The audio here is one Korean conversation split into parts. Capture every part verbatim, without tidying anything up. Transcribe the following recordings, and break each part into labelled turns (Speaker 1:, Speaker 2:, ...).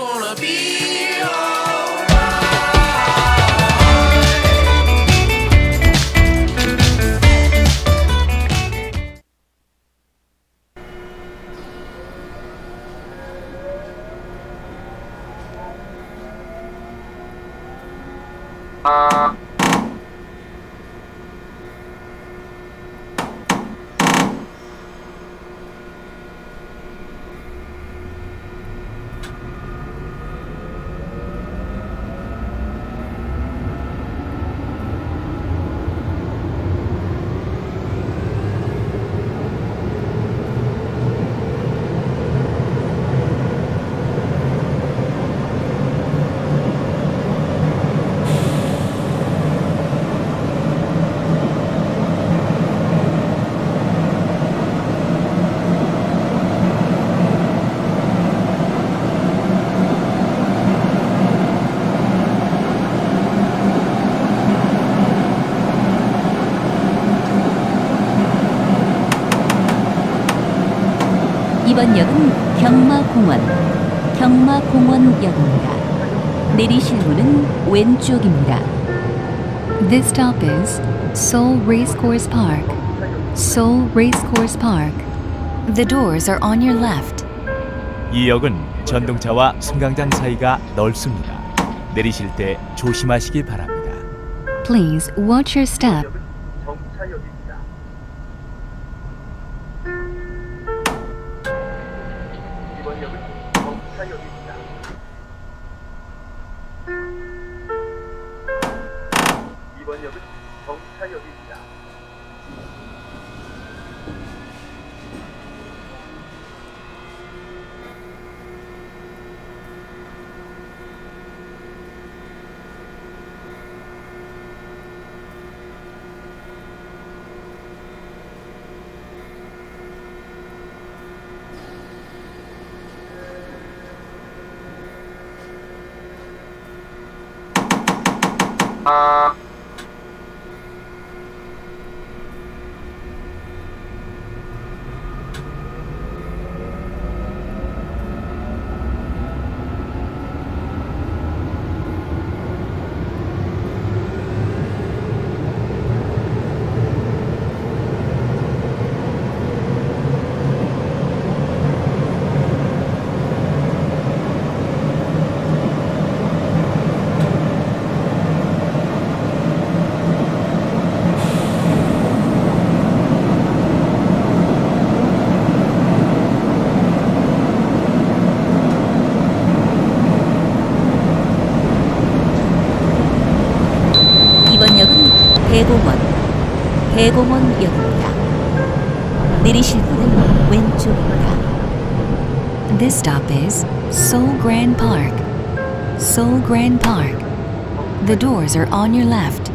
Speaker 1: gonna be alright.
Speaker 2: 이번 역은 경마공원, 경마공원역입니다. 내리실 문은 왼쪽입니다.
Speaker 3: This stop is Seoul Racecourse Park. Seoul Racecourse Park. The doors are on your left.
Speaker 4: 이 역은 전동차와 승강장 사이가 넓습니다. 내리실 때 조심하시기 바랍니다.
Speaker 3: Please watch your step.
Speaker 5: 이번 역은 정차역입니다. 아
Speaker 2: 대공원, 대공원역입니다. 내리실 문은 왼쪽입니다.
Speaker 3: This stop is Seoul Grand Park. Seoul Grand Park. The doors are on your left.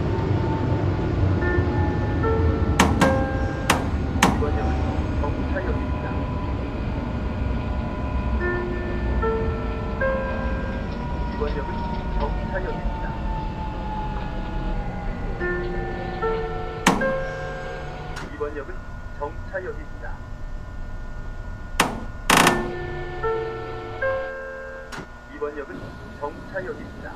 Speaker 5: 이번 역은 정차역입니다. 이번 역은 정차역입니다. 이번 역은 정차역입니다.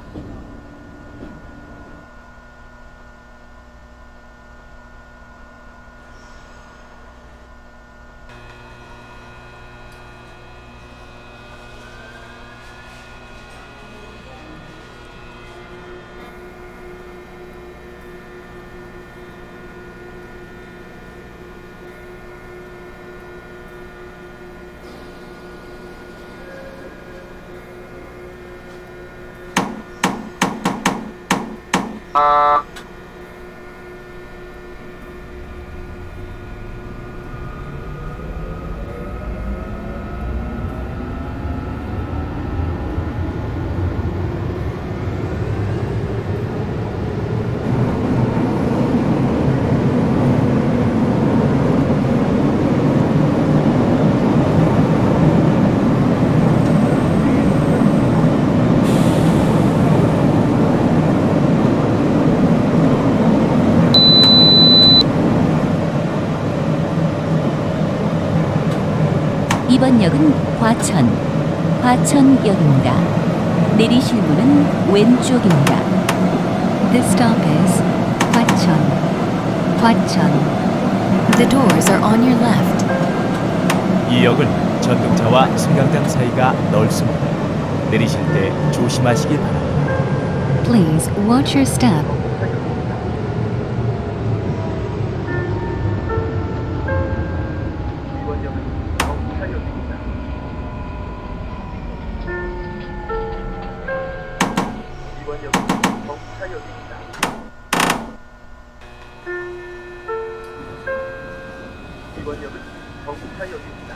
Speaker 5: 아
Speaker 2: 이번 역은 과천, 과천역입니다. 내리실 문은 왼쪽입니다.
Speaker 3: This stop is Hwacheon. Hwacheon. The doors are on your left.
Speaker 4: 이 역은 전동차와 승강장 사이가 넓습니다. 내리실 때 조심하시기 바랍니다.
Speaker 3: Please watch your step.
Speaker 5: 이번 역은 정차역입니다. 이번 역은 정차역입니다. 이번 역은 정차역입니다.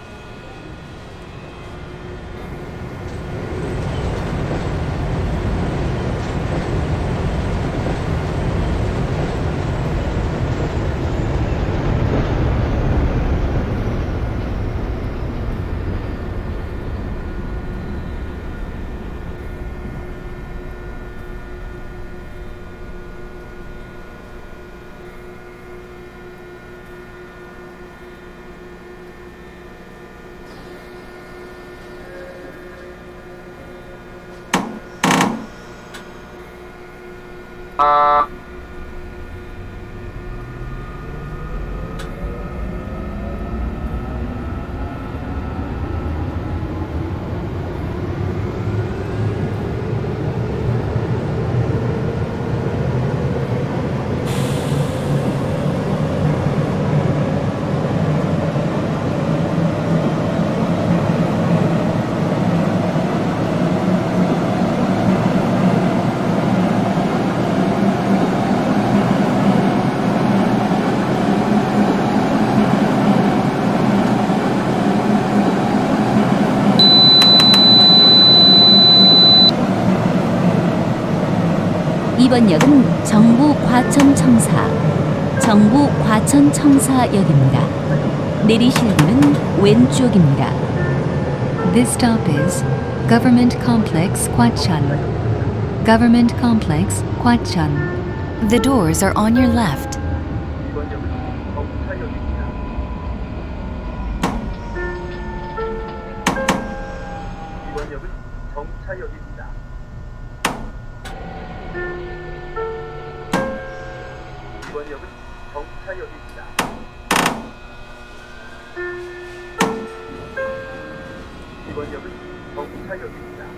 Speaker 2: 이번 역은 정부 과천청사, 정부 과천청사역입니다. 내리실 문은 왼쪽입니다.
Speaker 3: This stop is Government Complex Hwacheon. Government Complex Hwacheon. The doors are on your left.
Speaker 5: 이번 역은 정차역입니다. 이번 역은 정차역입니다. 이번 역은 정차역입니다. 이번 역은 정차역입니다.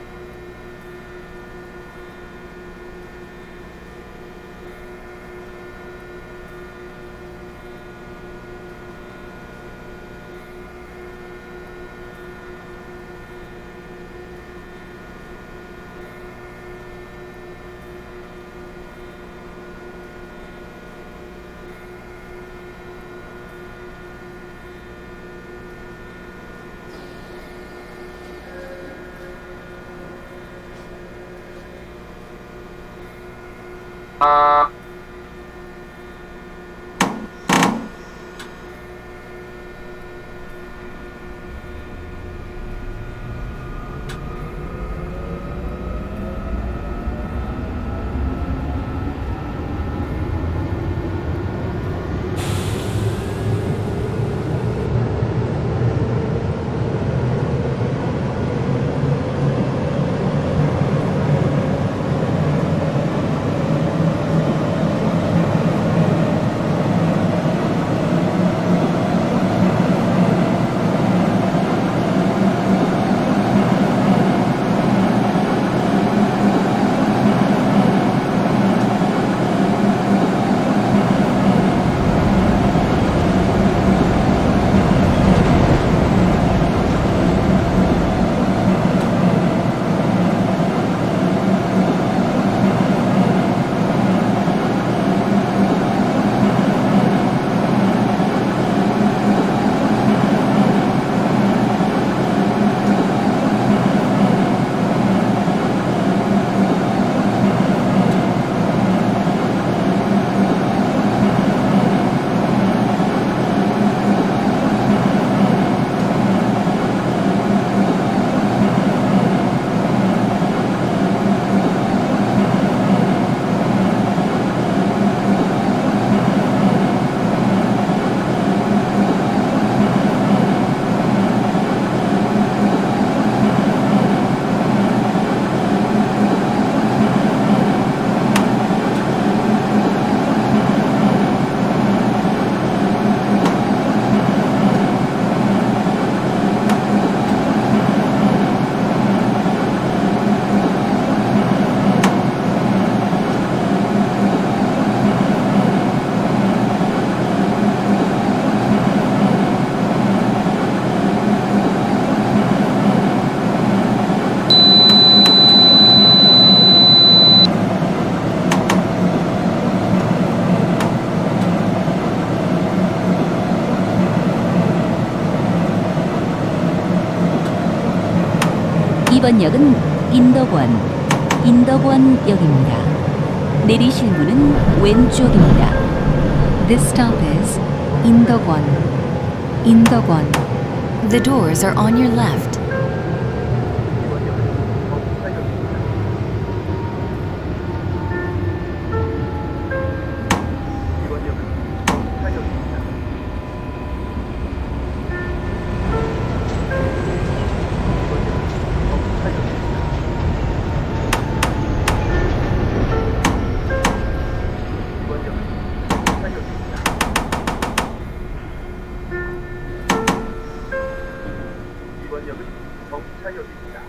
Speaker 2: 이번 역은 인덕원, 인덕원역입니다. 내리실 문은 왼쪽입니다.
Speaker 3: This stop is Indogwon. Indogwon. The doors are on your left.
Speaker 5: 이번 역은 정차역입니다. 이번 역은 정차역입니다. 이번 역은 정차역입니다. 이번 역은 정차역입니다. 이번 역은 정차역입니다.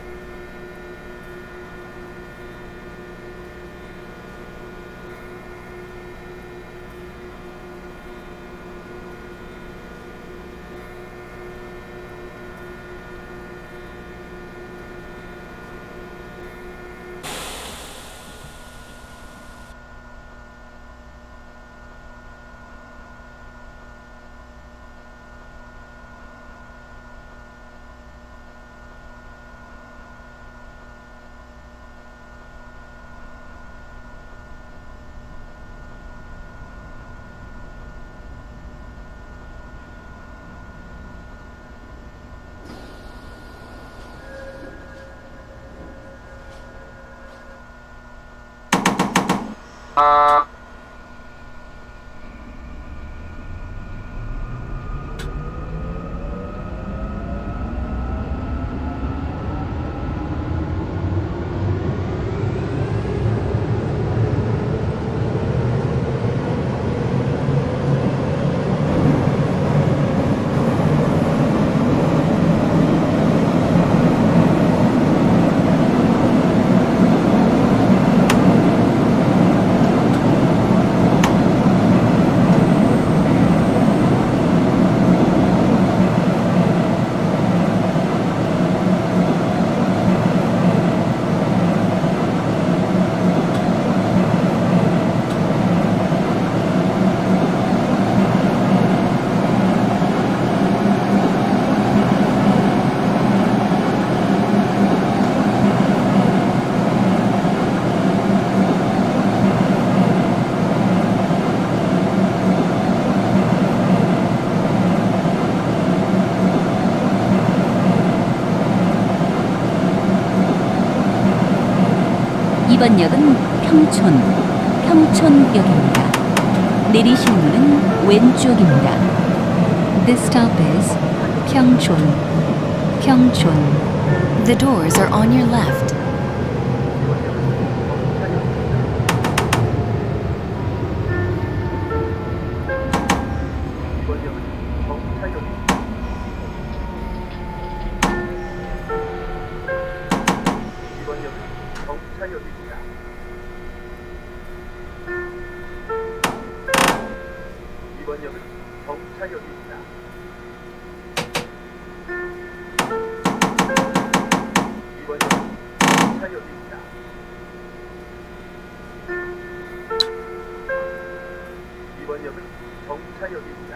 Speaker 2: 이번 역은 평촌, 평촌역입니다. 내리실 문은 왼쪽입니다.
Speaker 3: This stop is Pyeongchon. Pyeongchon. The doors are on your left.
Speaker 5: 이번 역은 정차역입니다. 이번 역은 정차역입니다. 이번 역은 정차역입니다. 이번 역은 정차역입니다. 이번 역은 정차역입니다.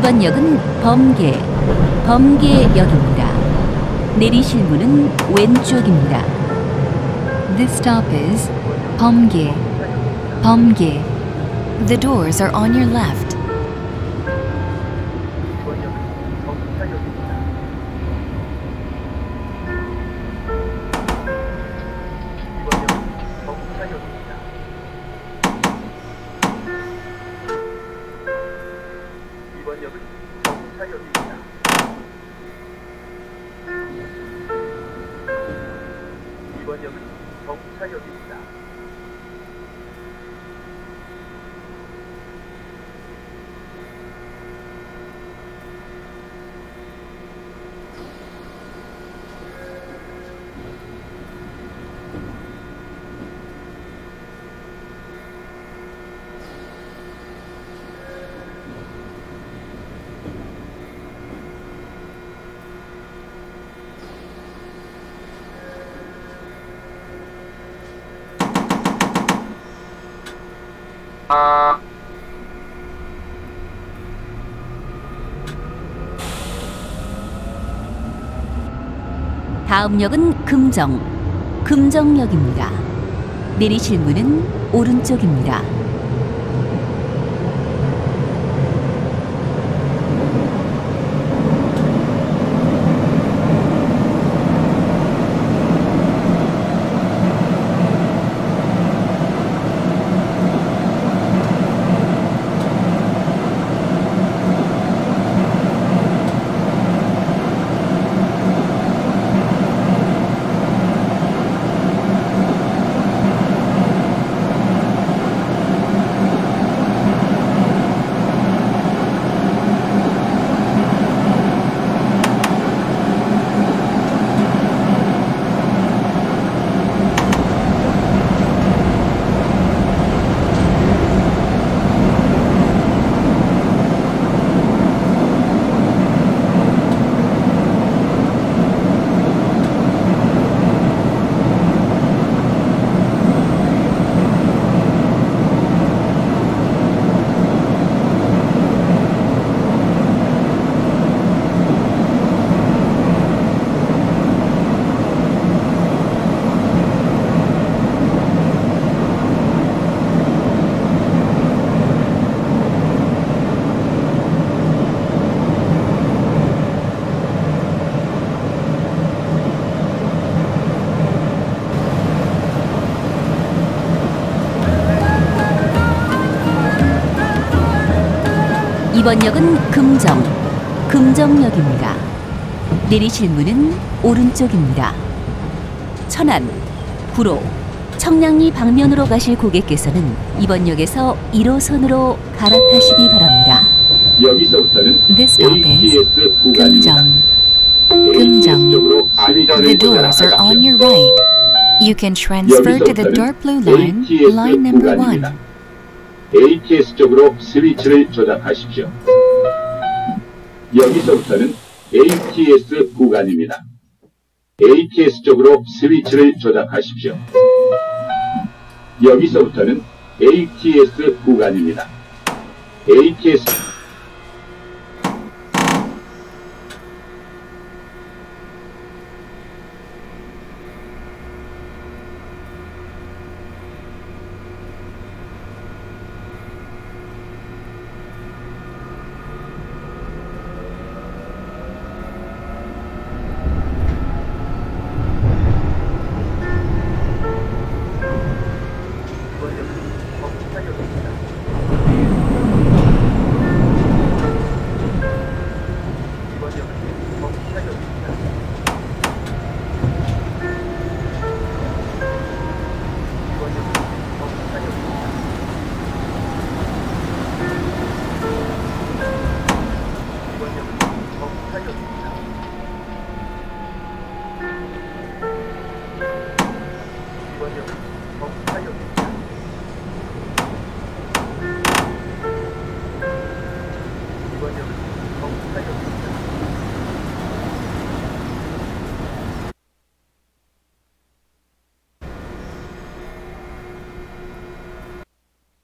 Speaker 2: 이번 역은 범계, 범계역입니다. 내리실 문은 왼쪽입니다.
Speaker 3: This stop is Pomge. Pomge. The doors are on your left.
Speaker 5: 이번 역은 정차역입니다. 이번 역은 정차역입니다. 이번 역은 정차역입니다. 이번 역은 정차역입니다.
Speaker 2: 다음 역은 금정, 금정역입니다. 내리실 문은 오른쪽입니다. 이번 역은 금정, 금정역입니다. 내리실 문은 오른쪽입니다. 천안, 구로, 청량리 방면으로 가실 고객께서는 이번 역에서 일 호선으로 갈아타시기 바랍니다.
Speaker 6: 여기서부터는
Speaker 3: This stop is
Speaker 6: 에이티에스 구간입니다.
Speaker 3: Kumjong. Kumjong.
Speaker 6: 쪽으로
Speaker 3: The doors are on your right. You can transfer to the dark blue line, line number one.
Speaker 6: 에이티에스 쪽으로 스위치를 조작하십시오. 여기서부터는 에이티에스 구간입니다. 에이티에스 쪽으로 스위치를 조작하십시오. 여기서부터는 에이티에스 구간입니다. 에이티에스